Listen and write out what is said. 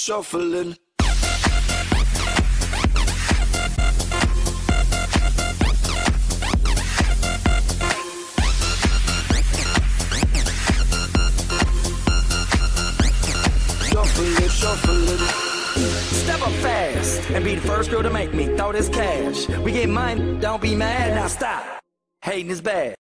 shuffling. Shuffling. Step up fast and be the first girl to make me throw this cash. We get money, don't be mad, now stop. Hating is bad.